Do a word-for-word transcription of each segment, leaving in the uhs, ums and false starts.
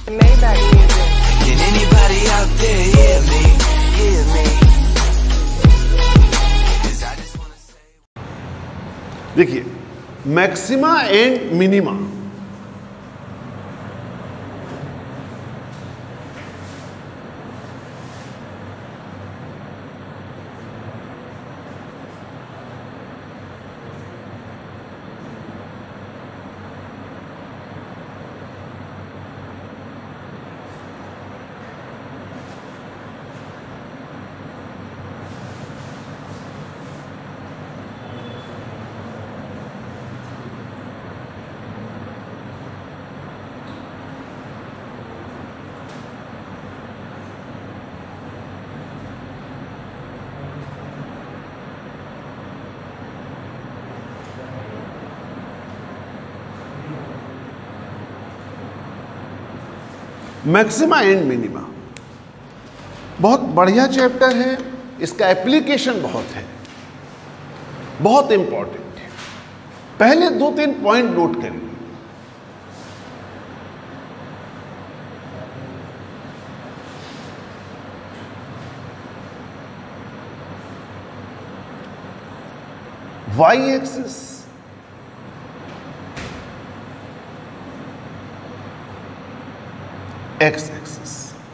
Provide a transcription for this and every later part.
Maybach music. Can anybody out there hear me? Hear me? 'Cause I just wanna say. देखिए, maxima and minima, maxima and minima बहुत बढ़िया chapter है। इसका application बहुत है, बहुत इंपॉर्टेंट है। पहले दो तीन पॉइंट नोट करिए। वाई एक्सिस, एक्स एक्सिस,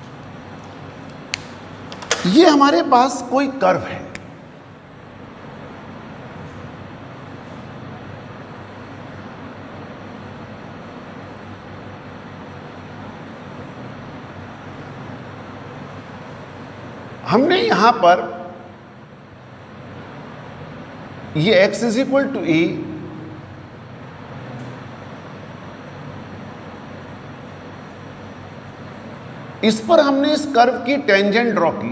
ये हमारे पास कोई कर्व है। हमने यहां पर ये x is equal to A, इस पर हमने इस कर्व की टेंजेंट ड्रॉ की।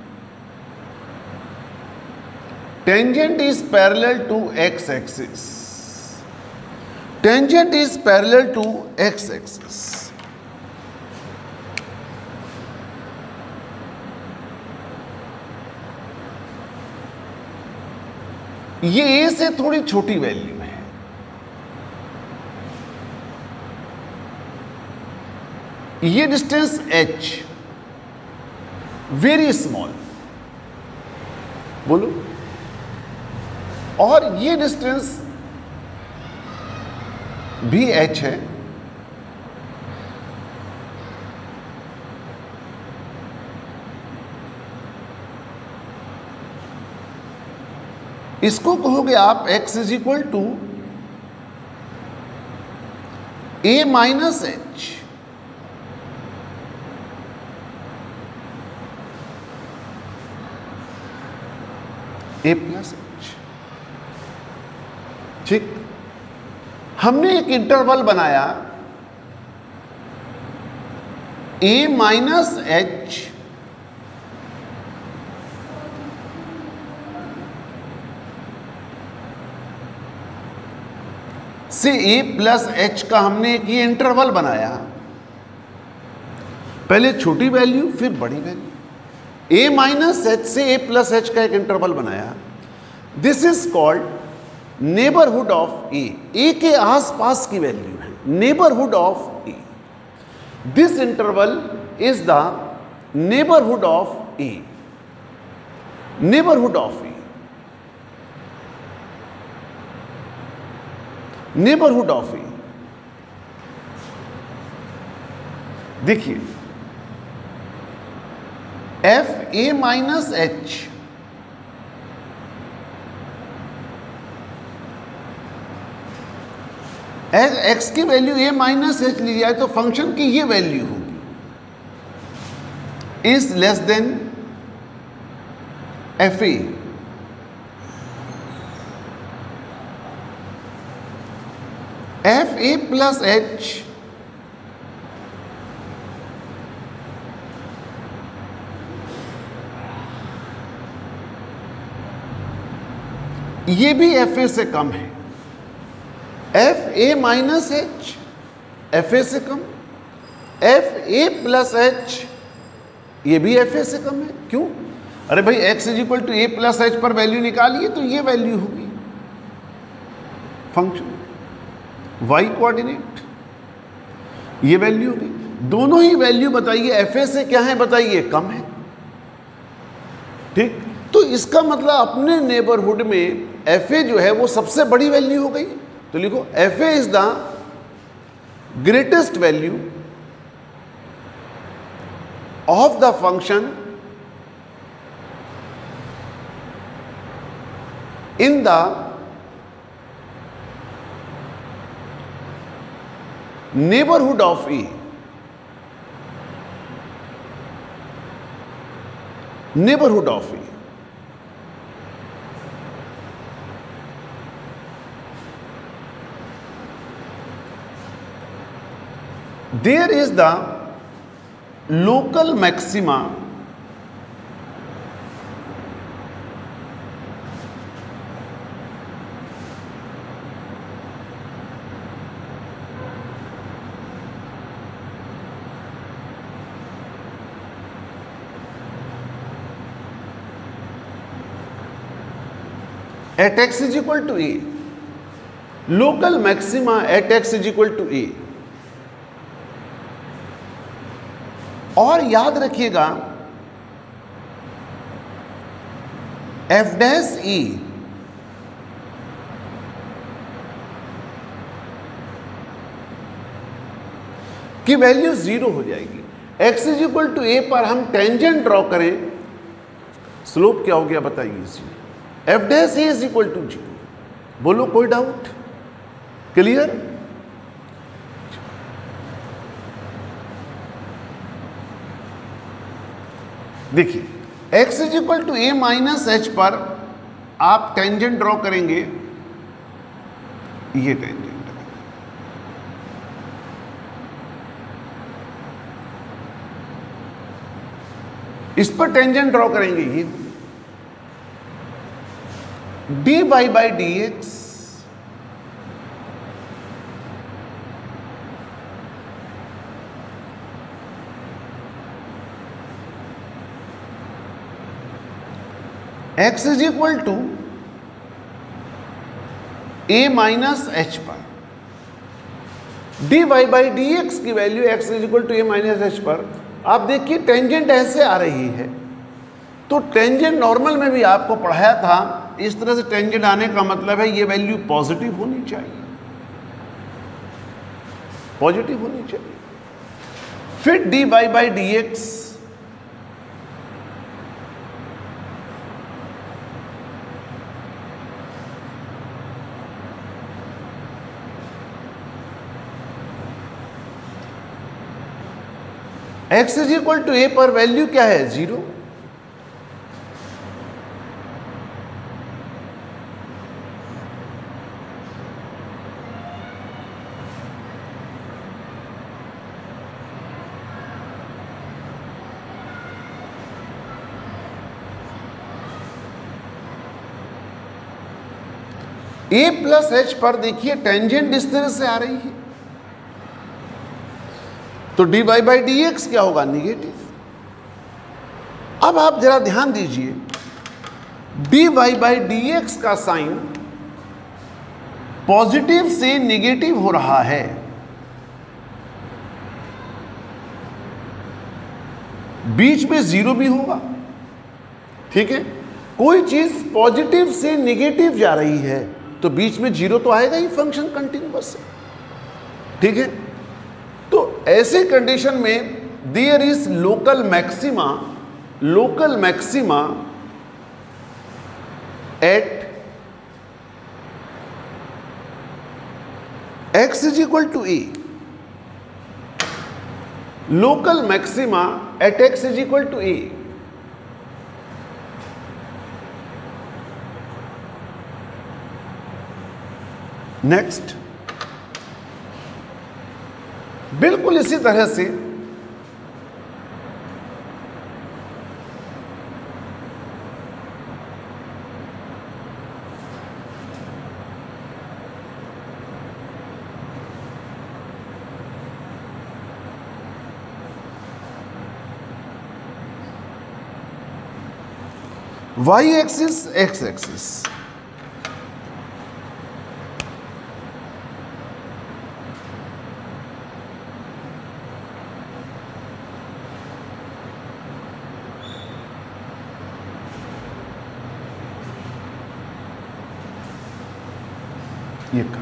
Tangent is parallel to X axis, tangent is parallel to X axis. ये ए से थोड़ी छोटी वैल्यू है, ये डिस्टेंस h वेरी स्मॉल, बोलो, और ये डिस्टेंस भी h है। इसको कहोगे आप x is equal to A minus H, A plus H. ठीक, हमने एक इंटरवल बनाया ए माइनस एच से ए प्लस एच का हमने एक ये इंटरवल बनाया। पहले छोटी वैल्यू फिर बड़ी वैल्यू, ए माइनस एच से ए प्लस एच का एक इंटरवल बनाया। This is called neighbourhood of A, A के आसपास की वैल्यू है, neighbourhood of A. This interval is the neighbourhood of A, neighbourhood of A, neighbourhood of A. देखिए, F A minus H X की value A minus H ली जाए तो function की ये वैल्यू होगी, is less than F A. F A plus H ये भी एफ ए से कम है। F A minus H F A से कम, एफ ए प्लस एच ये भी एफ ए से कम है। क्यों? अरे भाई X is equal to A plus H पर वैल्यू निकालिए तो ये वैल्यू होगी फंक्शन, वाई कोऑर्डिनेट ये वैल्यू होगी। दोनों ही वैल्यू बताइए, एफ ए से क्या है बताइए, कम है। ठीक, तो इसका मतलब अपने नेबरहुड में एफ ए जो है वो सबसे बड़ी वैल्यू हो गई। तो लिखो F A is the greatest value of the function in the neighborhood of A. Neighborhood of A. There is the local maxima at x is equal to a, local maxima at x is equal to a। और याद रखिएगा f dash e की value zero हो जाएगी। x is equal to a पर हम tangent draw करें, slope क्या हो गया बताइए इसी। F dash A is equal to zero. बोलो कोई डाउट? क्लियर? देखिए x is equal to A minus H पर आप टेंजेंट ड्रॉ करेंगे, ये टेंजेंट, इस पर टेंजेंट ड्रॉ करेंगे, ये D Y by D X x is equal to A minus H पर, D Y by D X की value x is equal to A minus H पर। आप देखिए टेंजेंट ऐसे आ रही है, तो टेंजेंट नॉर्मल में भी आपको पढ़ाया था, इस तरह से टेंजेंट आने का मतलब है ये वैल्यू पॉजिटिव होनी चाहिए, पॉजिटिव होनी चाहिए। फिर D Y by D X x is equal to A पर वैल्यू क्या है, जीरो। ए प्लस एच पर देखिए टेंजेंट इस तरह से आ रही है, तो D Y by D X क्या होगा, निगेटिव। अब आप जरा ध्यान दीजिए, D Y by D X का साइन पॉजिटिव से निगेटिव हो रहा है, बीच में जीरो भी होगा, ठीक है। कोई चीज पॉजिटिव से निगेटिव जा रही है तो बीच में जीरो तो आएगा ही, फंक्शन कंटिन्यूअस है, ठीक है। तो ऐसे कंडीशन में there is local maxima, local maxima at x is equal to A, local maxima at x is equal to A. Next, बिल्कुल इसी तरह से वाई एक्सिस एक्स एक्सिस, ये कर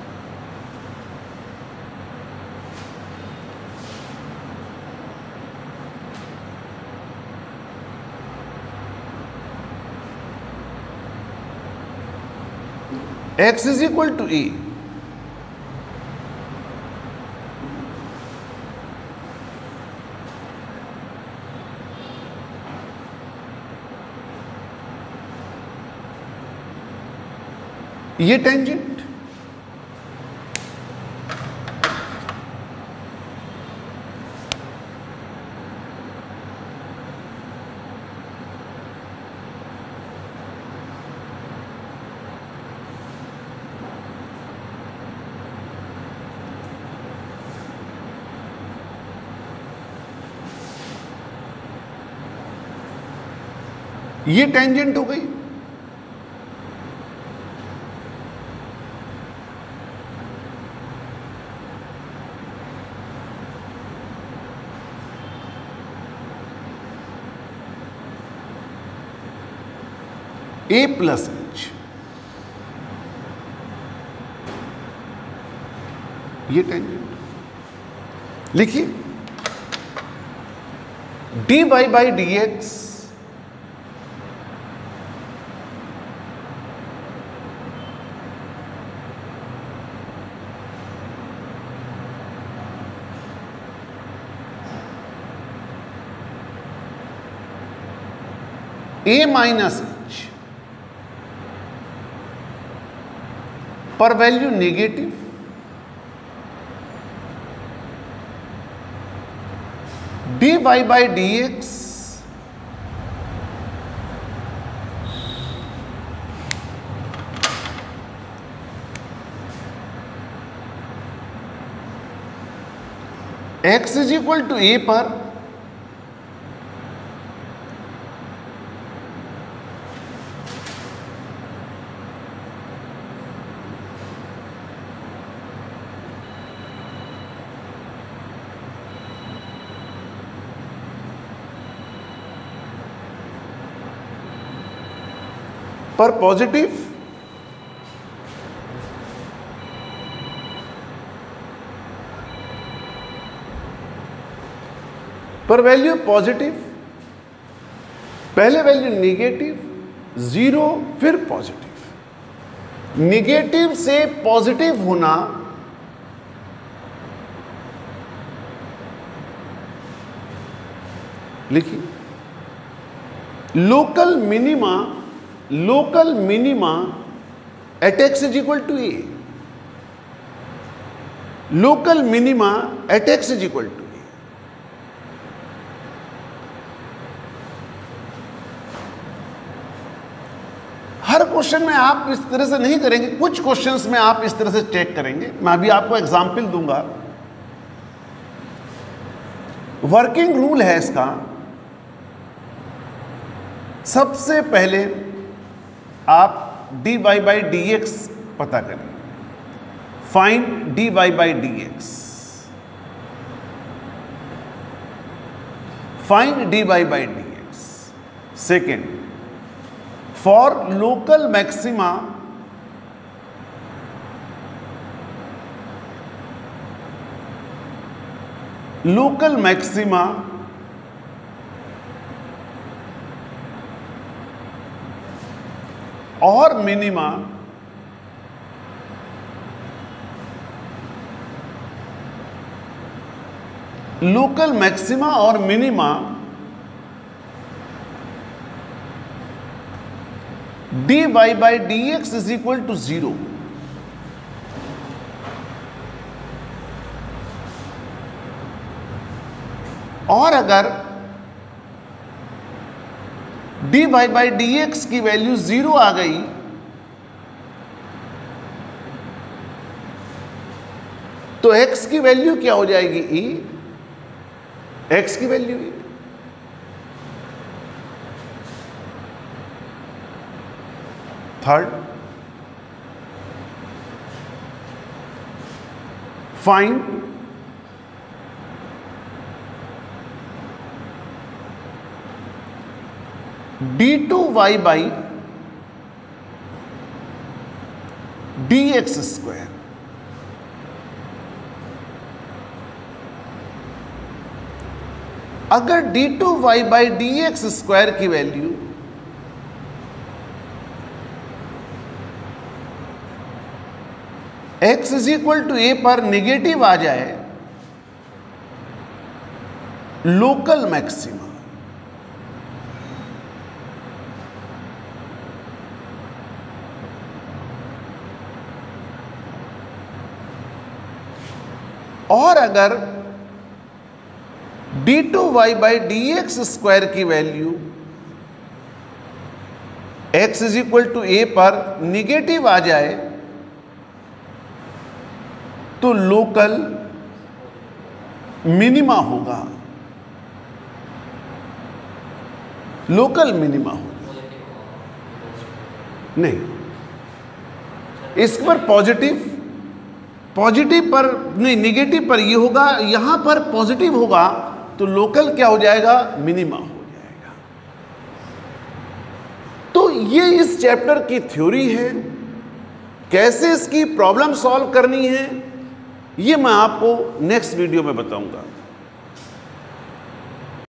x is equal to a, ये tangent, ये tangent हो गई। ए प्लस एच, ये टेंजेंट लिखिए। D Y by D X A minus H पर value negative, D Y by D X X is equal to A पर पर positive, पर वैल्यू पॉजिटिव, पहले वैल्यू निगेटिव, जीरो फिर पॉजिटिव। निगेटिव से positive होना लिखिए। Local minima, local minima at X is equal to A, local minima at X is equal to ए। हर question में आप इस तरह से नहीं करेंगे, कुछ क्वेश्चंस में आप इस तरह से चेक करेंगे। मैं अभी आपको एग्जाम्पल दूंगा। वर्किंग रूल है इसका, सबसे पहले आप D Y by D X पता करें। Find D Y by D X, find D Y by D X. Second, for local maxima local maxima और मिनिमा लोकल मैक्सिमा और minima D Y by D X is equal to zero. और अगर D Y by D X की value zero आ गई तो x की value क्या हो जाएगी? e, x की value e। Third, find D two Y by D X square. अगर D two Y by D X square की value x is equal to A पर निगेटिव आ जाए, लोकल मैक्सिमा और अगर D two Y by D X square की value x is equal to A पर negative आ जाए तो लोकल मिनिमा होगा, लोकल मिनिमा होगा। नहीं, इस पर पॉजिटिव पॉजिटिव पर नहीं, निगेटिव पर ये होगा, यहां पर पॉजिटिव होगा तो लोकल क्या हो जाएगा, मिनिमा हो जाएगा। तो ये इस चैप्टर की थ्योरी है। कैसे इसकी प्रॉब्लम सॉल्व करनी है ये मैं आपको नेक्स्ट वीडियो में बताऊंगा।